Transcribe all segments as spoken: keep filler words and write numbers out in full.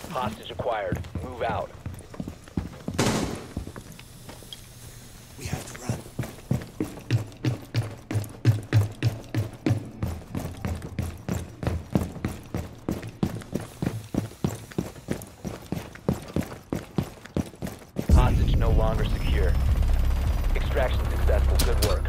Hostage acquired. Move out. We have to run. Hostage no longer secure. Extraction successful. Good work.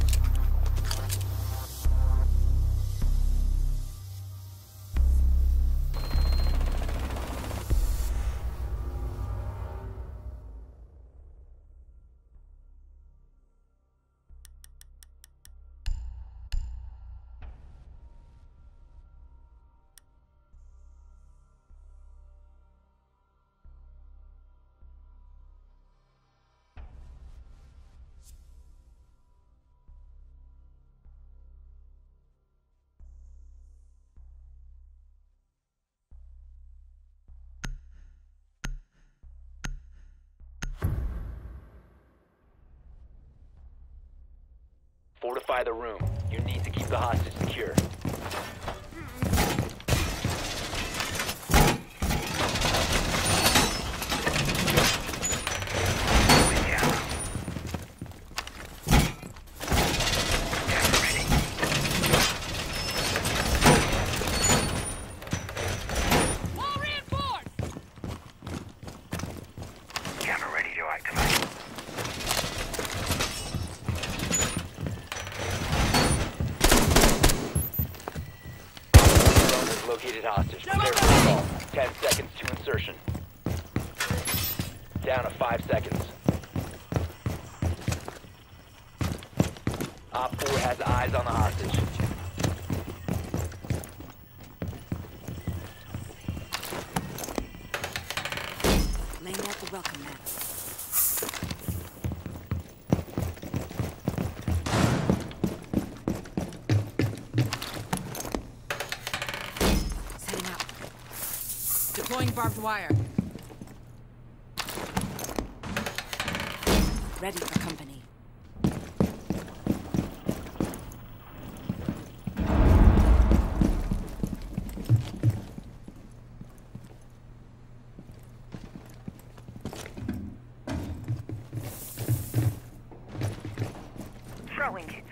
Fortify the room. You need to keep the hostage secure. Located hostage. Prepare for assault. Ten seconds to insertion. Down to five seconds. Op four has eyes on the hostage. Laying out the welcome mat. Deploying barbed wire. Ready for company. Throwing it.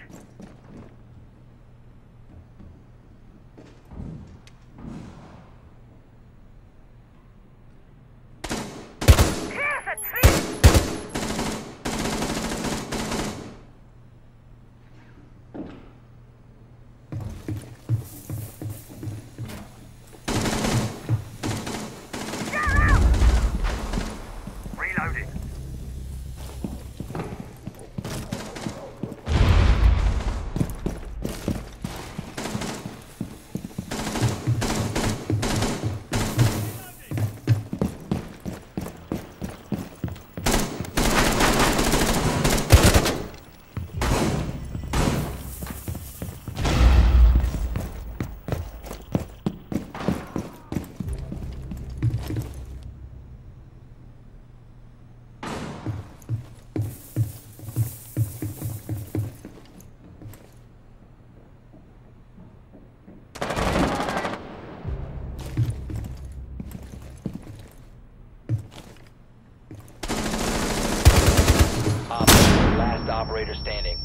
Operator standing.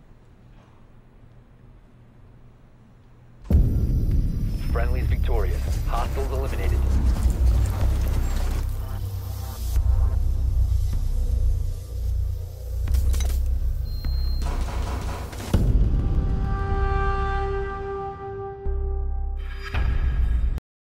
Friendly's victorious.